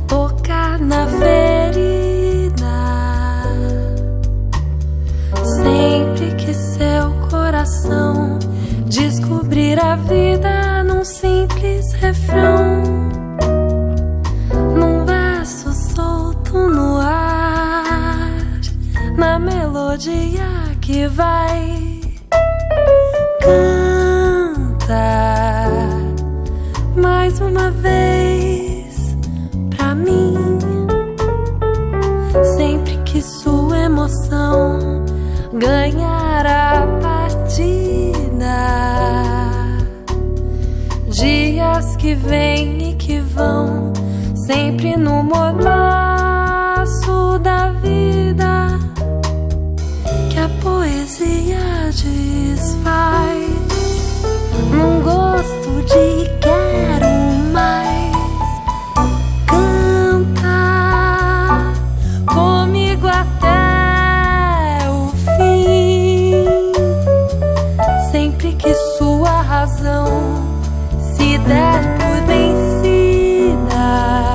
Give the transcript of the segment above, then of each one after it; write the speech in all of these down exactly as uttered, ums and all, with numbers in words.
tocar na ferida. Sempre que seu coração descobrir a vida num simples refrão, num verso solto no ar, na melodia que vai cantar mais uma vez pra mim. Sempre que sua emoção ganhar a partida, dias que vêm e que vão, sempre no mormaço da vida, que a poesia desfaz num gosto de quero mais. Canta comigo até o fim, sempre que sua razão se der por vencida.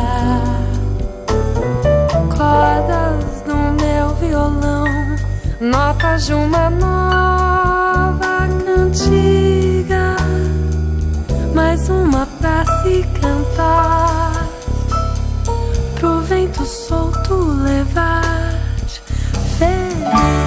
Cordas no meu violão, notas de uma nova cantiga, mais uma pra se cantar, pro vento solto levar feliz.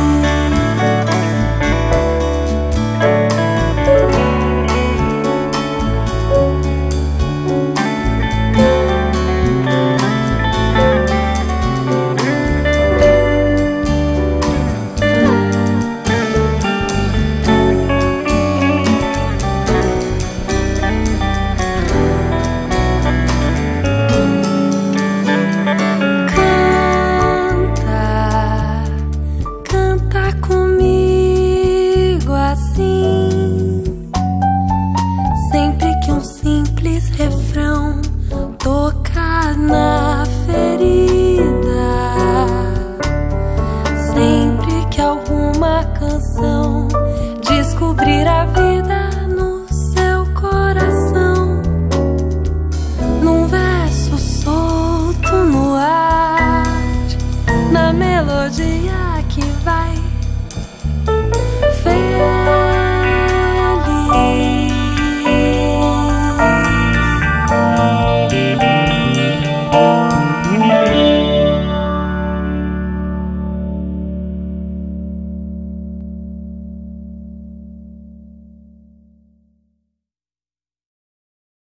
Refrão tocar na ferida, sempre que alguma canção descobrir a vida